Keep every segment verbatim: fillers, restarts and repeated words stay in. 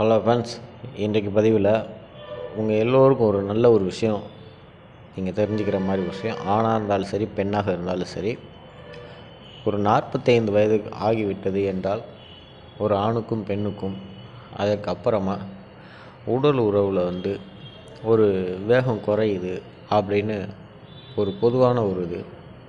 Hello friends, இன்றைக்கு பதிவில் உங்கள் எல்லோருக்கும் ஒரு நல்ல ஒரு விஷயம் நீங்கள் தெரிஞ்சுக்கிற மாதிரி விஷயம். ஆணாக இருந்தாலும் சரி, பெண்ணாக இருந்தாலும் சரி, ஒரு நாற்பத்தைந்து வயது ஆகிவிட்டது என்றால் ஒரு ஆணுக்கும் பெண்ணுக்கும் அதற்கப்புறமா உடல் உறவில் வந்து ஒரு வேகம் குறையுது அப்படின்னு ஒரு பொதுவான ஒரு இது.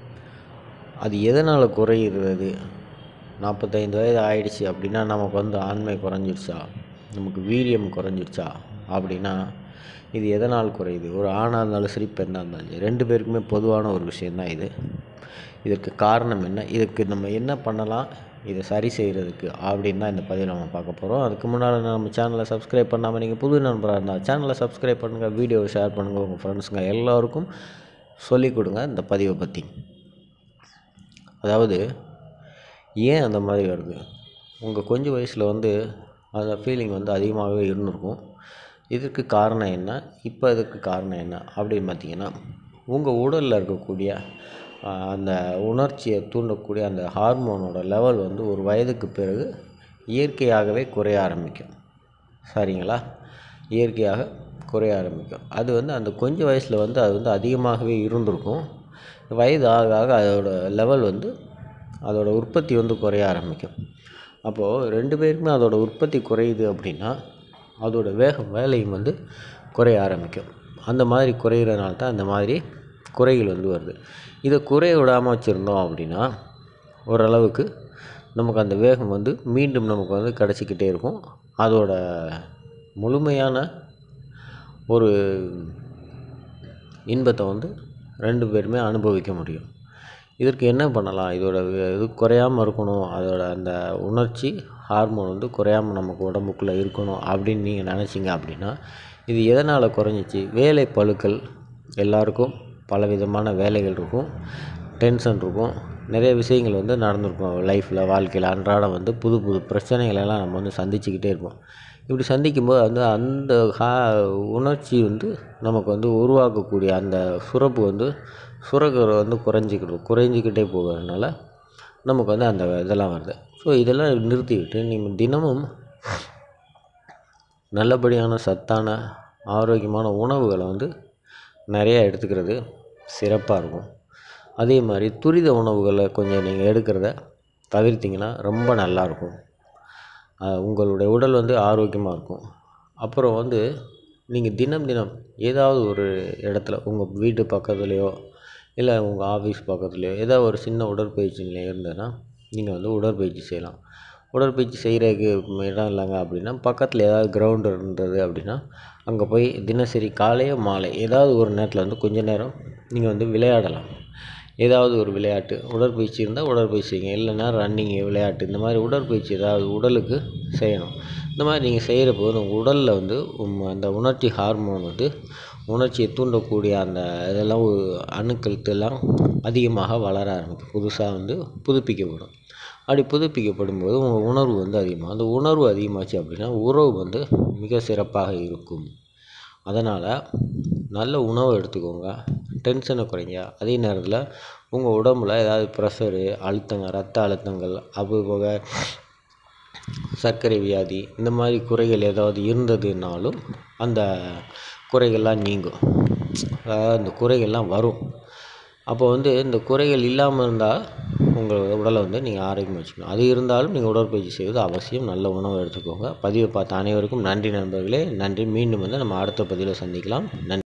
அது எதனால் குறையிறது? நாற்பத்தைந்து வயது ஆயிடுச்சு அப்படின்னா நமக்கு வந்து ஆண்மை குறைஞ்சிருச்சா, நமக்கு வீரியம் குறைஞ்சிருச்சா அப்படின்னா இது எதனால் குறையுது? ஒரு ஆணாக இருந்தாலும் சரி, பெண்ணாக இருந்தாலும் சரி, ரெண்டு பேருக்குமே பொதுவான ஒரு விஷயந்தான் இது. இதற்கு காரணம் என்ன? இதுக்கு நம்ம என்ன பண்ணலாம், இதை சரி செய்கிறதுக்கு அப்படின்னு தான் இந்த பதிவில் நம்ம பார்க்க போகிறோம். அதுக்கு முன்னால் நம்ம சேனலை சப்ஸ்கிரைப் பண்ணாமல் நீங்கள் புது நண்பராக இருந்தால் சேனலை சப்ஸ்கிரைப் பண்ணுங்கள், வீடியோவை ஷேர் பண்ணுங்கள், உங்கள் ஃப்ரெண்ட்ஸுங்க எல்லோருக்கும் சொல்லிக் கொடுங்க இந்த பதிவை பற்றி. அதாவது ஏன் அந்த மாதிரி வருது? உங்கள் கொஞ்சம் வயசில் வந்து அந்த ஃபீலிங் வந்து அதிகமாகவே இருந்திருக்கும். இதுக்கு காரணம் என்ன, இப்போ இதுக்கு காரணம் என்ன அப்படின்னு பார்த்தீங்கன்னா, உங்கள் உடலில் இருக்கக்கூடிய அந்த உணர்ச்சியை தூண்டக்கூடிய அந்த ஹார்மோனோட லெவல் வந்து ஒரு வயதுக்கு பிறகு இயற்கையாகவே குறைய ஆரம்பிக்கும். சரிங்களா? இயற்கையாக குறைய ஆரம்பிக்கும். அது வந்து அந்த கொஞ்சம் வயசில் வந்து அது வந்து அதிகமாகவே இருந்திருக்கும். வயது ஆக ஆக அதோட லெவல் வந்து அதோட உற்பத்தி வந்து குறைய ஆரம்பிக்கும். அப்போது ரெண்டு பேருக்குமே அதோட உற்பத்தி குறையுது அப்படின்னா அதோட வேகம் வேலையும் வந்து குறைய ஆரம்பிக்கும். அந்த மாதிரி குறையிறதுனால தான் அந்த மாதிரி குறைகள் வந்து வருது. இதை குறைய விடாமல் வச்சுருந்தோம் அப்படின்னா ஓரளவுக்கு நமக்கு அந்த வேகம் வந்து மீண்டும் நமக்கு வந்து கிடச்சிக்கிட்டே இருக்கும். அதோட முழுமையான ஒரு இன்பத்தை வந்து ரெண்டு பேருமே அனுபவிக்க முடியும். இதற்கு என்ன பண்ணலாம்? இதோட இது குறையாமல் இருக்கணும், அதோட அந்த உணர்ச்சி ஹார்மோன் வந்து குறையாமல் நமக்கு உடம்புக்குள்ளே இருக்கணும் அப்படின்னு நீங்கள் நினச்சிங்க அப்படின்னா, இது எதனால் குறைஞ்சிச்சு? வேலை பளுக்கள், எல்லாருக்கும் பலவிதமான வேலைகள் இருக்கும், டென்ஷன் இருக்கும், நிறைய விஷயங்கள் வந்து நடந்திருக்கும் லைஃப்பில், வாழ்க்கையில் அன்றாடம் வந்து புது புது பிரச்சனைகளெல்லாம் நம்ம வந்து சந்திச்சுக்கிட்டே இருப்போம். இப்படி சந்திக்கும்போது வந்து அந்த ஹா உணர்ச்சி வந்து நமக்கு வந்து உருவாக்கக்கூடிய அந்த சுரப்பு வந்து சுரக்கிற வந்து குறைஞ்சிக்கிட்டு குறைஞ்சிக்கிட்டே போகிறதுனால நமக்கு வந்து அந்த இதெல்லாம் வருது. ஸோ இதெல்லாம் நிறுத்திவிட்டு நீங்கள் தினமும் நல்லபடியான சத்தான ஆரோக்கியமான உணவுகளை வந்து நிறையா எடுத்துக்கிறது சிறப்பாக இருக்கும். அதே மாதிரி துரித உணவுகளை கொஞ்சம் நீங்கள் எடுக்கிறத தவிர்த்திங்கன்னா ரொம்ப நல்லாயிருக்கும். உங்களுடைய உடல் வந்து ஆரோக்கியமாக இருக்கும். அப்புறம் வந்து நீங்கள் தினம் தினம் ஏதாவது ஒரு இடத்துல உங்கள் வீட்டு பக்கத்துலேயோ இல்லை உங்கள் ஆஃபீஸ் பக்கத்துலேயோ ஏதாவது ஒரு சின்ன உடற்பயிற்சி நிலையம் இருந்ததுன்னா நீங்கள் வந்து உடற்பயிற்சி செய்யலாம். உடற்பயிற்சி செய்கிறதுக்கு இடம் இல்லைங்க அப்படின்னா பக்கத்தில் ஏதாவது கிரவுண்டு இருந்தது அப்படின்னா அங்கே போய் தினசரி காலையோ மாலை ஏதாவது ஒரு நேரத்தில் வந்து கொஞ்சம் நேரம் நீங்கள் வந்து விளையாடலாம். ஏதாவது ஒரு விளையாட்டு, உடற்பயிற்சி இருந்தால் உடற்பயிற்சி செய்யுங்க, இல்லைன்னா ரன்னிங்கு, விளையாட்டு, இந்த மாதிரி உடற்பயிற்சி ஏதாவது உடலுக்கு செய்யணும். இந்த மாதிரி நீங்கள் செய்கிறப்போ உங்கள் உடலில் வந்து அந்த உணர்ச்சி ஹார்மோன் வந்து உணர்ச்சியை தூண்டக்கூடிய அந்த இதெல்லாம் அணுக்கள் எல்லாம் அதிகமாக வளர ஆரம்பிக்கும். புதுசாக வந்து புதுப்பிக்கப்படும். அப்படி புதுப்பிக்கப்படும் போது உங்கள் உணர்வு வந்து அதிகமாக அந்த உணர்வு அதிகமாச்சு அப்படின்னா உறவு வந்து மிக சிறப்பாக இருக்கும். அதனால் நல்ல உணவு எடுத்துக்கோங்க, டென்ஷனை குறைங்க. அதே நேரத்தில் உங்கள் உடம்புல ஏதாவது ப்ரெஷரு, அழுத்தங்கள், ரத்த அழுத்தங்கள், அதுபோக சர்க்கரை வியாதி, இந்த மாதிரி குறைகள் ஏதாவது இருந்ததுனாலும் அந்த குறைகள்லாம் நீங்கும். அதாவது அந்த குறைகள்லாம் வரும். அப்போ வந்து இந்த குறைகள் இல்லாமல் இருந்தால் உங்கள் உடலை வந்து நீங்கள் ஆரோக்கியமாக வச்சுக்கணும். அது இருந்தாலும் நீங்கள் உடற்பயிற்சி செய்வது அவசியம். நல்ல உணவு எடுத்துக்கோங்க. பதிவை பார்த்த அனைவருக்கும் நன்றி நண்பர்களே. நன்றி. மீண்டும் வந்து நம்ம அடுத்த பதிவில் சந்திக்கலாம். நன்றி.